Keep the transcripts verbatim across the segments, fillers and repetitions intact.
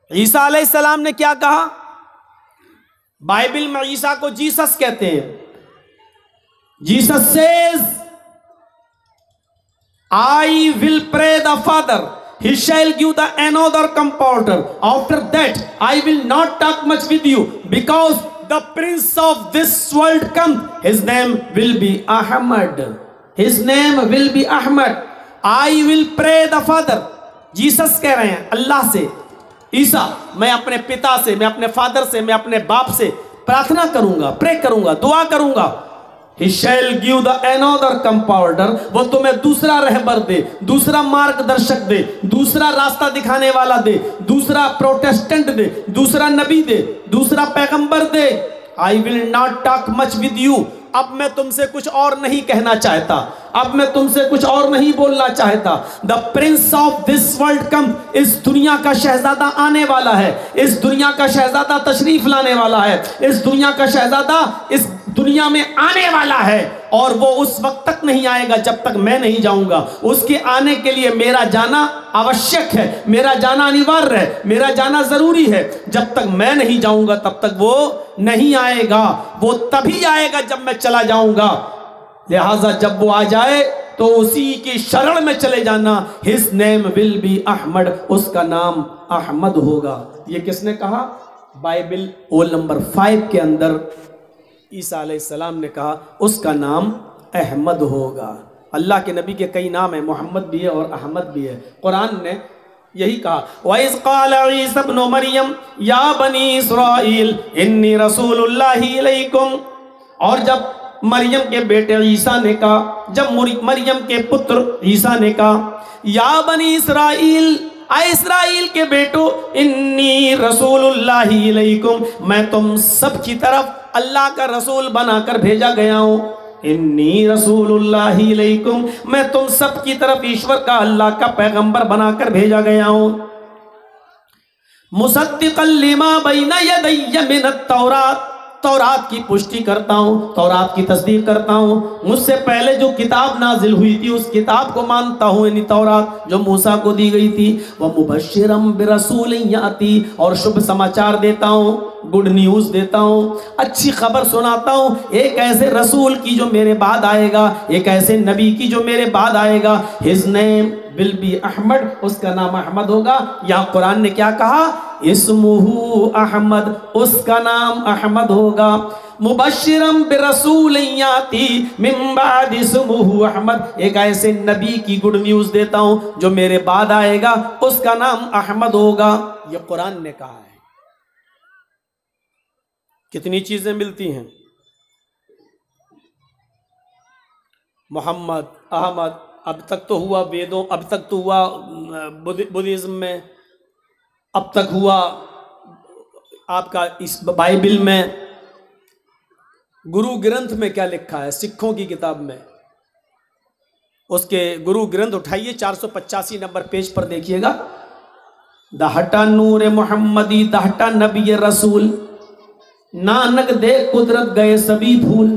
ईसा अलैहिस्सलाम ने क्या कहा? बाइबल में ईसा को जीसस कहते हैं। Jesus says I will pray the father, he shall give the another comforter, after that I will not talk much with you, because the prince of this world come, his name will be Ahmad, his name will be Ahmad, I will pray the father। Jesus कह रहे हैं अल्लाह से, ईसा मैं अपने पिता से, मैं अपने फादर से, मैं अपने बाप से प्रार्थना करूंगा, प्रे करूंगा, दुआ करूंगा। He shall give the another comforter, वो तुम्हें दूसरा रहबर दे, दूसरा मार्गदर्शक दे, दूसरा रास्ता दिखाने वाला दे, दूसरा प्रोटेस्टेंट दे, दूसरा नबी दे, दूसरा पैगंबर दे। I will not talk much with you, अब मैं तुमसे कुछ और नहीं कहना चाहता, अब मैं तुमसे कुछ और नहीं बोलना चाहता। The prince of this world come, इस दुनिया का शहजादा आने वाला है, इस दुनिया का शहजादा तशरीफ लाने वाला है, इस दुनिया का शहजादा इस दुनिया में आने वाला है, और वो उस वक्त तक नहीं आएगा जब तक मैं नहीं जाऊंगा। उसके आने के लिए मेरा जाना आवश्यक है, मेरा जाना अनिवार्य है, मेरा जाना जरूरी है। जब तक मैं नहीं जाऊंगा तब तक वो नहीं आएगा, वो तभी आएगा जब मैं चला जाऊंगा। लिहाजा जब वो आ जाए तो उसी की शरण में चले जाना। His name will be Ahmad, उसका नाम अहमद होगा। ये किसने कहा? बाइबल ओल नंबर फाइव के अंदर ईसा अलैहिस्सलाम ने कहा उसका नाम अहमद होगा। अल्लाह के नबी के कई नाम है, मोहम्मद भी है और अहमद भी है। कुरान ने यही कहा, वइज़ क़ाल ईसा इब्न मरियम या बनी इस्राईल इन्नी रसूलुल्लाहि इलैकुम, और जब मरियम के बेटे ईसा ने कहा, जब मरियम के पुत्र ईसा ने कहा, या बनी इस्राईल, आए इस्राइल के बेटो, इन्नी रसूलुल्लाहि इलैकुम, मैं तुम सब की तरफ अल्लाह का रसूल बनाकर भेजा गया हूँ। इन्नी रसूलुल्लाहि इलैकुम, मैं तुम सब की तरफ ईश्वर का, अल्लाह का पैगंबर बनाकर भेजा गया हूँ। मुसद्दिक़न लिमा बैना यदैया मिनत तौरात, तौरात की पुष्टि करता हूँ, तौरात की तस्दीक करता हूँ। मुझसे पहले जो किताब नाजिल हुई थी उस किताब को मानता हूँ, यानी तौरात जो मूसा को दी गई थी। वह मुबश्शिरम बिरसूलिन याती, और शुभ समाचार देता हूँ, गुड न्यूज़ देता हूँ, अच्छी खबर सुनाता हूँ एक ऐसे रसूल की जो मेरे बाद आएगा, एक ऐसे नबी की जो मेरे बाद आएगा। His name will be Ahmad, उसका नाम अहमद होगा। या कुरान ने क्या कहा? इस्मुहु अहमद, उसका नाम अहमद होगा। मुबश्शिरम बिरसूलिन याती मिन बाद इस्मुहु अहमद, एक ऐसे नबी की गुड न्यूज़ देता हूँ जो मेरे बाद आएगा, उसका नाम अहमद होगा। ये कुरान ने कहा है। कितनी चीजें मिलती हैं, मोहम्मद, अहमद, अब तक तो हुआ वेदों, अब तक तो हुआ बुद्धिज्म में, अब तक हुआ आपका इस बाइबल में। गुरु ग्रंथ में क्या लिखा है? सिखों की किताब में उसके गुरु ग्रंथ उठाइए, चार सौ पचासी नंबर पेज पर देखिएगा। दहटा नूर मोहम्मदी, दहटा नबी रसूल, नानक दे कुदरत गए सभी भूल।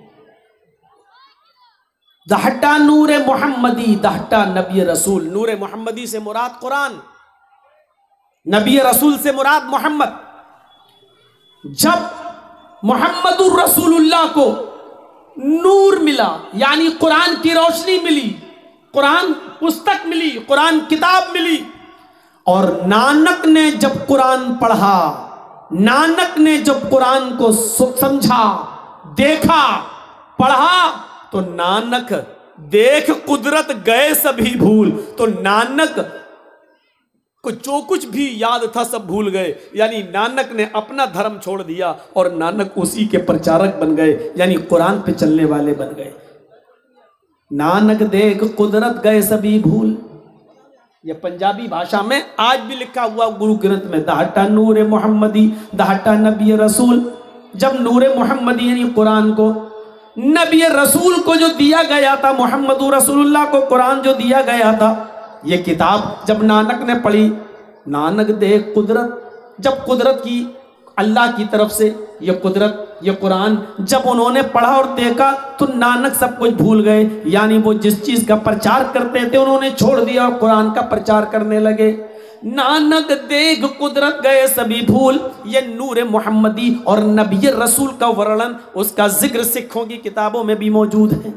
दहटा नूर मोहम्मदी, दहटा नबी रसूल। नूर मोहम्मदी से मुराद कुरान, नबी रसूल से मुराद मोहम्मद। जब मोहम्मदुर रसूलुल्लाह को नूर मिला, यानी कुरान की रोशनी मिली, कुरान पुस्तक मिली, कुरान किताब मिली, और नानक ने जब कुरान पढ़ा, नानक ने जब कुरान को समझा, देखा, पढ़ा, तो नानक देख कुदरत गए सभी भूल। तो नानक को जो कुछ भी याद था सब भूल गए, यानी नानक ने अपना धर्म छोड़ दिया और नानक उसी के प्रचारक बन गए, यानी कुरान पे चलने वाले बन गए। नानक देख कुदरत गए सभी भूल, यह पंजाबी भाषा में आज भी लिखा हुआ गुरु ग्रंथ में। दहटा नूर मोहम्मदी, दहटा नबी रसूल। जब नूर मोहम्मदी यानी कुरान को, नबी रसूल को जो दिया गया था, मोहम्मद रसूलुल्लाह को कुरान जो दिया गया था, ये किताब जब नानक ने पढ़ी, नानक देख कुदरत, जब कुदरत की, अल्लाह की तरफ से ये कुदरत, ये कुरान जब उन्होंने पढ़ा और देखा, तो नानक सब कुछ भूल गए, यानी वो जिस चीज़ का प्रचार करते थे उन्होंने छोड़ दिया और कुरान का प्रचार करने लगे। नानक देख कुदरत गए सभी भूल। ये नूर मोहम्मदी और नबी रसूल का वर्णन, उसका जिक्र सिखों की किताबों में भी मौजूद है।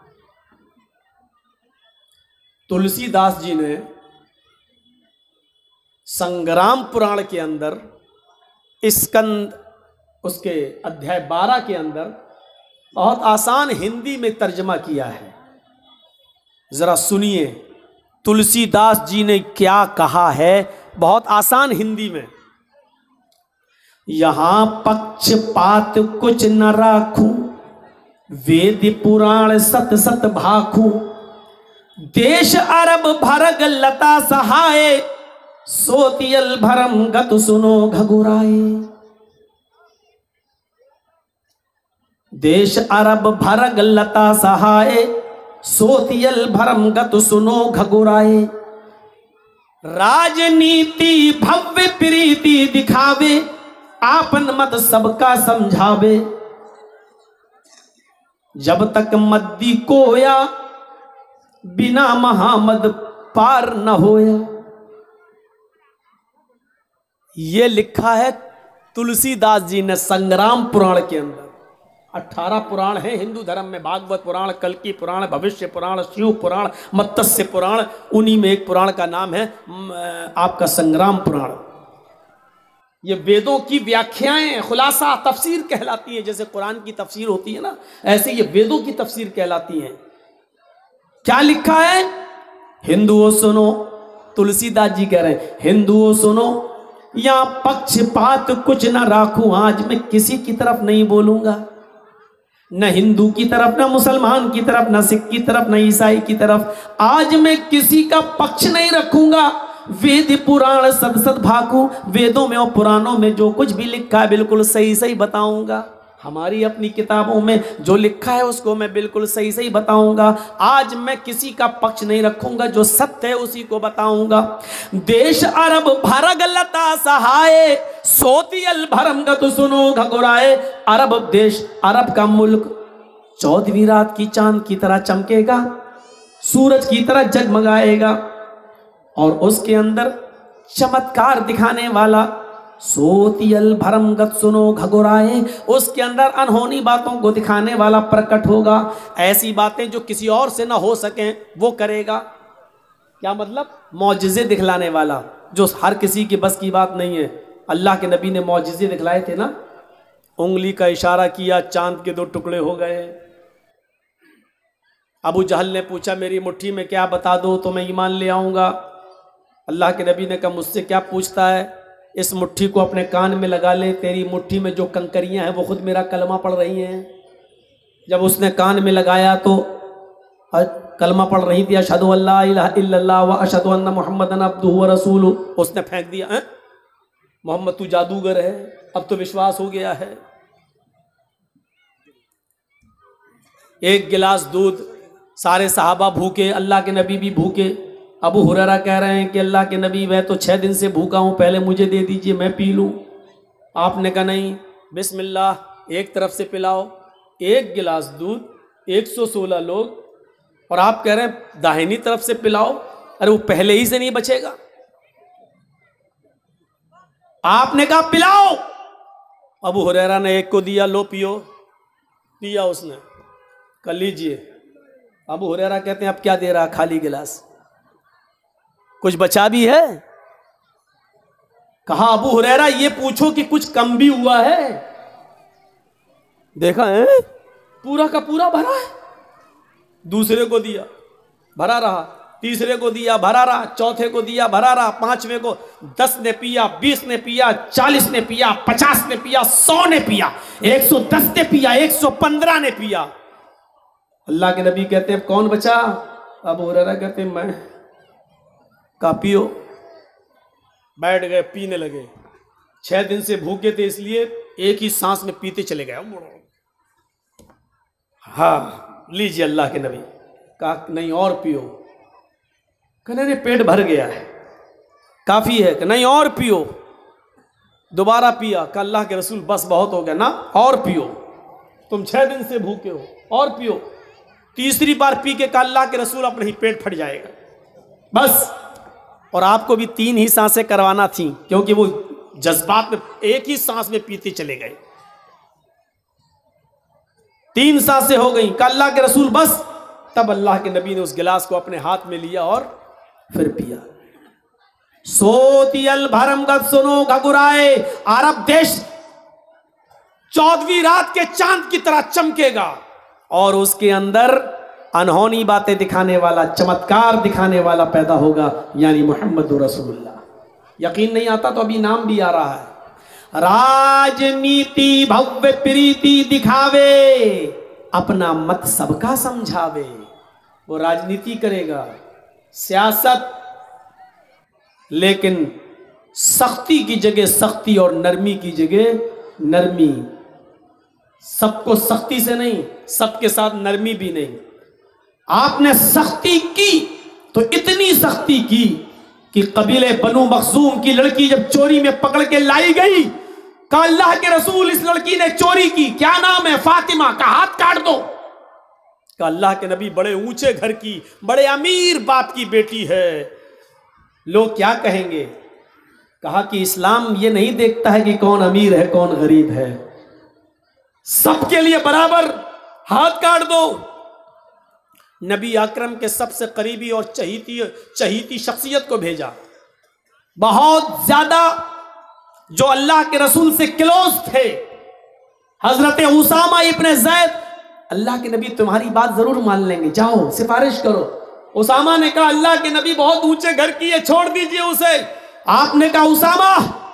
तुलसीदास जी ने संग्राम पुराण के अंदर स्कंद उसके अध्याय बारह के अंदर बहुत आसान हिंदी में तर्जमा किया है। जरा सुनिए तुलसीदास जी ने क्या कहा है, बहुत आसान हिंदी में। यहां पक्षपात कुछ न राखूं, वेद पुराण सत सत भाखूं। देश अरब भरग लता सहाय, सोतियल भरम गत सुनो घगुराए। देश अरब भरग लता सहाय, सोतियल भरम गत सुनो घगुराए। राजनीति भव्य प्रीति दिखावे, आपन मत सबका समझावे। जब तक मद्दी कोया, बिना महामद पार न होया। ये लिखा है तुलसीदास जी ने संग्राम पुराण के अंदर। अठारह पुराण है हिंदू धर्म में, भागवत पुराण, कल्की पुराण, भविष्य पुराण, शिव पुराण, मत्स्य पुराण। उन्हीं में एक पुराण का नाम है आपका संग्राम पुराण। ये वेदों की व्याख्याएं, खुलासा, तफसीर कहलाती है। जैसे कुरान की तफसीर होती है ना, ऐसे ये वेदों की तफसीर कहलाती है। क्या लिखा है? हिंदुओं सुनो, तुलसीदास जी कह रहे हैं, हिंदुओं सुनो, यहां पक्षपात कुछ ना राखूं। आज मैं किसी की तरफ नहीं बोलूंगा, न हिंदू की तरफ, न मुसलमान की तरफ, न सिख की तरफ, न ईसाई की तरफ। आज मैं किसी का पक्ष नहीं रखूंगा। वेद पुराण सत सत भाकू, वेदों में और पुराणों में जो कुछ भी लिखा है बिल्कुल सही सही बताऊंगा। हमारी अपनी किताबों में जो लिखा है उसको मैं बिल्कुल सही सही बताऊंगा। आज मैं किसी का पक्ष नहीं रखूंगा, जो सत्य है उसी को बताऊंगा। देश अरब भरग लता सहाय, सोतियल भरम गत सुनो घगुराए। अरब देश, अरब का मुल्क चौदहवीं रात की चांद की तरह चमकेगा, सूरज की तरह जगमगाएगा, और उसके अंदर चमत्कार दिखाने वाला सोतियल भरम गत सुनो घगुराए, उसके अंदर अनहोनी बातों को दिखाने वाला प्रकट होगा। ऐसी बातें जो किसी और से ना हो सकें वो करेगा। क्या मतलब? मौजिज़े दिखलाने वाला, जो हर किसी के बस की बात नहीं है। अल्लाह के नबी ने मौजिज़े दिखलाए थे ना, उंगली का इशारा किया, चांद के दो टुकड़े हो गए। अबू जहल ने पूछा मेरी मुट्ठी में क्या बता दो तो मैं ईमान ले आऊँगा। अल्लाह के नबी ने कहा मुझसे क्या पूछता है, इस मुट्ठी को अपने कान में लगा ले, तेरी मुट्ठी में जो कंकरियां हैं वो खुद मेरा कलमा पढ़ रही हैं। जब उसने कान में लगाया तो कलमा पढ़ रही थी, अशहदु अल्ला इलाहा इल्लल्लाह व अशहदु अन्ना मुहम्मदन अब्दुहु व रसूलुहु। उसने फेंक दिया, हैं मोहम्मद तू जादूगर है, अब तो विश्वास हो गया है। एक गिलास दूध, सारे सहाबा भूखे, अल्लाह के नबी भी भूखे। अबू हुरैरा कह रहे हैं कि अल्लाह के नबी मैं तो छः दिन से भूखा हूँ, पहले मुझे दे दीजिए मैं पी लूँ। आपने कहा नहीं, बिस्मिल्लाह, एक तरफ से पिलाओ। एक गिलास दूध, एक सौ सोलह लोग, और आप कह रहे हैं दाहिनी तरफ से पिलाओ। अरे वो पहले ही से नहीं बचेगा। आपने कहा पिलाओ। अबू हुरैरा ने एक को दिया, लो पियो। पिया उसने, कर लीजिए। अबू हुरैरा कहते हैं अब क्या दे रहा, खाली गिलास, कुछ बचा भी है? कहा अबू हुरैरा ये पूछो कि कुछ कम भी हुआ है? देखा है पूरा का पूरा भरा है। दूसरे को दिया, भरा रहा। तीसरे को दिया, भरा रहा। चौथे को दिया, भरा रहा। पांचवें को, दस ने पिया, बीस ने पिया, चालीस ने पिया, पचास ने पिया, सौ ने पिया, एक सौ दस ने पिया, एक सौ पंद्रह ने पिया। अल्लाह के नबी कहते हैं कौन बचा? अबू हुरैरा कहते हैं मैं। का पियो। बैठ गए, पीने लगे। छह दिन से भूखे थे इसलिए एक ही सांस में पीते चले गए। हाँ लीजिए अल्लाह के नबी। कहा नहीं और पियो। कहने नहीं पेट भर गया है, काफी है। नहीं और पियो। दोबारा पिया। कहा अल्लाह के रसूल बस बहुत हो गया ना, और पियो, तुम छह दिन से भूखे हो, और पियो। तीसरी बार पी के कहा अल्लाह के रसूल अब नहीं पेट फट जाएगा, बस और आपको भी तीन ही सांसें करवाना थी, क्योंकि वो जज्बात में एक ही सांस में पीते चले गए। तीन सांसें हो गई, कहा अल्लाह के रसूल बस। तब अल्लाह के नबी ने उस गिलास को अपने हाथ में लिया और फिर पिया। सोतियल भरम गत सुनो घगुराए, अरब देश चौदहवीं रात के चांद की तरह चमकेगा और उसके अंदर अनहोनी बातें दिखाने वाला, चमत्कार दिखाने वाला पैदा होगा, यानी मोहम्मद रसूलुल्लाह। यकीन नहीं आता तो अभी नाम भी आ रहा है। राजनीति भव्य प्रीति दिखावे, अपना मत सबका समझावे। वो राजनीति करेगा, सियासत, लेकिन सख्ती की जगह सख्ती और नरमी की जगह नरमी। सबको सख्ती से नहीं, सबके साथ नरमी भी नहीं। आपने सख्ती की तो इतनी सख्ती की कि कबीले बनु मखजूम की लड़की जब चोरी में पकड़ के लाई गई, कहा अल्लाह के रसूल इस लड़की ने चोरी की, क्या नाम है? फातिमा। का हाथ काट दो। कहा अल्लाह के नबी बड़े ऊंचे घर की, बड़े अमीर बाप की बेटी है, लोग क्या कहेंगे? कहा कि इस्लाम ये नहीं देखता है कि कौन अमीर है कौन गरीब है, सबके लिए बराबर, हाथ काट दो। नबी अकरम के सबसे करीबी और चहीती चहीती शख्सियत को भेजा, बहुत ज्यादा जो अल्लाह के रसूल से क्लोज थे, हजरत उसामा इब्ने ज़ैद। अल्लाह के नबी तुम्हारी बात जरूर मान लेंगे, जाओ सिफारिश करो। उसामा ने कहा अल्लाह के नबी बहुत ऊंचे घर की है, छोड़ दीजिए उसे। आपने कहा उसामा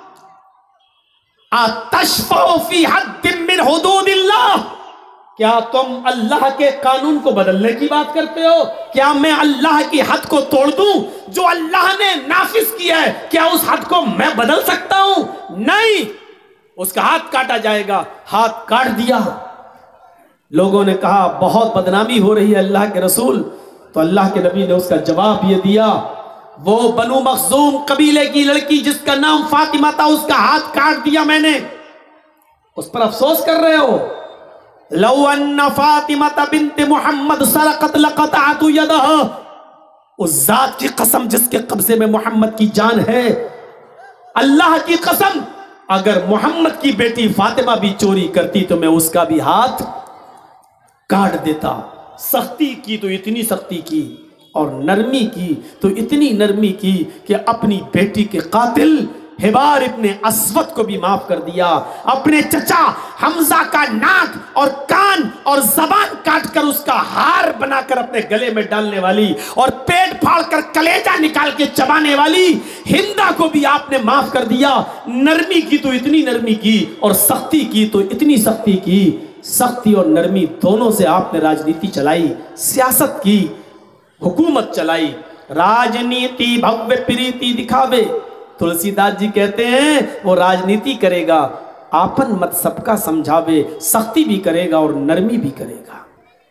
अतशफ़उ फी हद्दिन मिन हुदूदिल्लाह, क्या तुम अल्लाह के कानून को बदलने की बात करते हो? क्या मैं अल्लाह की हद को तोड़ दूं जो अल्लाह ने नाफिज किया है? क्या उस हद को मैं बदल सकता हूं? नहीं, उसका हाथ काटा जाएगा। हाथ काट दिया। लोगों ने कहा बहुत बदनामी हो रही है अल्लाह के रसूल। तो अल्लाह के नबी ने उसका जवाब ये दिया, वो बनु मखजूम कबीले की लड़की जिसका नाम फातिमा था, उसका हाथ काट दिया मैंने, उस पर अफसोस कर रहे हो? लौ अन्ना फातिमा बिन्त मुहम्मद सरकत लक़तअतु यदहा, उस जात की कसम जिसके कब्जे में मोहम्मद की जान है, अल्लाह की कसम, अगर मोहम्मद की बेटी फातिमा भी चोरी करती तो मैं उसका भी हाथ काट देता। सख्ती की तो इतनी सख्ती की और नरमी की तो इतनी नरमी की कि अपनी बेटी के कातिल हिबार इब्ने अस्वद को भी माफ कर दिया। अपने चचा हमजा का नाक और कान और जबान काटकर उसका हार बनाकर अपने गले में डालने वाली और पेट फाड़कर कलेजा निकाल के चबाने वाली हिंदा को भी आपने माफ कर दिया। नरमी की तो इतनी नरमी की और सख्ती की तो इतनी सख्ती की। सख्ती और नरमी दोनों से आपने राजनीति चलाई, सियासत की, हुकूमत चलाई। राजनीति भव्य प्रीति दिखावे, तुलसीदास जी कहते हैं वो राजनीति करेगा, आपन मत सबका समझावे, सख्ती भी करेगा और नरमी भी करेगा।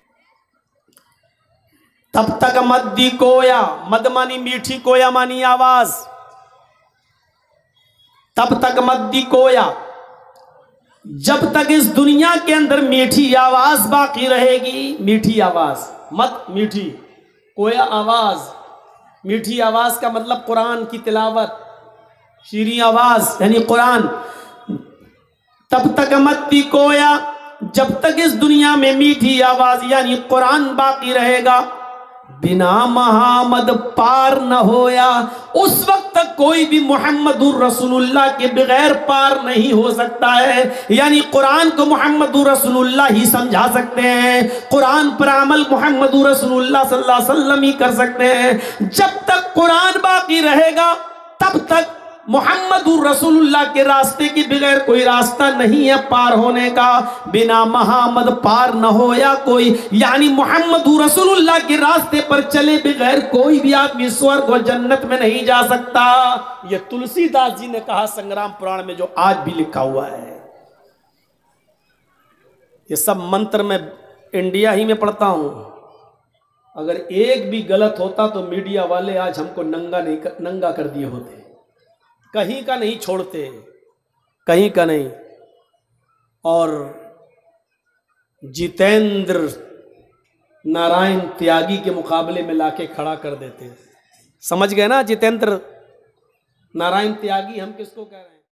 तब तक मद्दी कोया, मद मानी मीठी, कोया मानी आवाज। तब तक मद्दी कोया, जब तक इस दुनिया के अंदर मीठी आवाज बाकी रहेगी। मीठी आवाज, मत मीठी, कोया आवाज। मीठी आवाज का मतलब कुरान की तिलावत, शीरी आवाज यानी कुरान। तब तक मत्ती कोया, जब तक इस दुनिया में मीठी आवाज यानी कुरान बाकी रहेगा। बिना मोहम्मद पार न होया, उस वक्त तक कोई भी मोहम्मदुर रसूलुल्लाह के बगैर पार नहीं हो सकता है। यानी कुरान को मोहम्मदुर रसूलुल्लाह ही समझा सकते हैं, कुरान पर अमल मोहम्मदुर रसूलुल्लाह सल्लल्लाहु अलैहि वसल्लम ही कर सकते हैं। जब तक कुरान बाकी रहेगा तब तक मोहम्मदुर रसूलुल्लाह के रास्ते के बगैर कोई रास्ता नहीं है पार होने का। बिना मोहम्मद पार न हो या कोई, यानी मोहम्मदुर रसूलुल्लाह के रास्ते पर चले बगैर कोई भी आदमी स्वर्ग और जन्नत में नहीं जा सकता। ये तुलसीदास जी ने कहा संग्राम पुराण में, जो आज भी लिखा हुआ है। ये सब मंत्र मैं इंडिया ही में पढ़ता हूं। अगर एक भी गलत होता तो मीडिया वाले आज हमको नंगा नहीं कर, नंगा कर दिए होते। कहीं का नहीं छोड़ते, कहीं का नहीं। और जितेंद्र नारायण त्यागी के मुकाबले में लाके खड़ा कर देते। समझ गए ना? जितेंद्र नारायण त्यागी हम किसको कह रहे हैं?